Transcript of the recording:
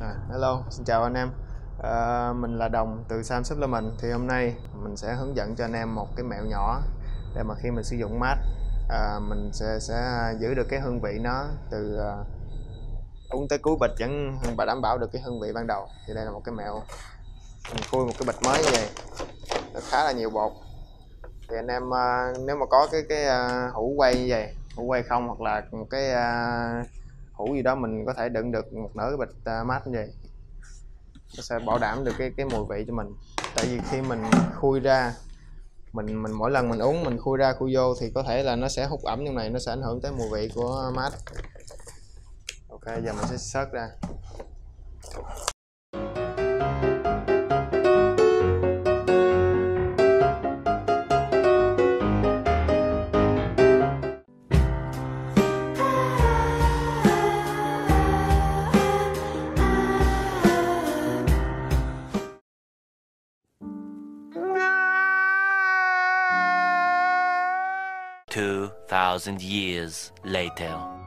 Hello, xin chào anh em. Mình là Đồng từ Sam Supplement. Thì hôm nay mình sẽ hướng dẫn cho anh em một cái mẹo nhỏ để mà khi mình sử dụng mát, mình sẽ giữ được cái hương vị nó từ uống tới cuối bịch vẫn đảm bảo được cái hương vị ban đầu. Thì đây là một cái mẹo. Mình khui một cái bịch mới như vậy, nó khá là nhiều bột. Thì anh em nếu mà có cái hũ quay như vậy, hũ quay không hoặc là một cái hũ gì đó, mình có thể đựng được một nửa cái bịch mát như vậy, nó sẽ bảo đảm được cái mùi vị cho mình. Tại vì khi mình khui ra, mình mỗi lần mình uống, mình khui ra khui vô thì có thể là nó sẽ hút ẩm trong này, nó sẽ ảnh hưởng tới mùi vị của mát. Ok, giờ mình sẽ xớt ra. 2,000 years later.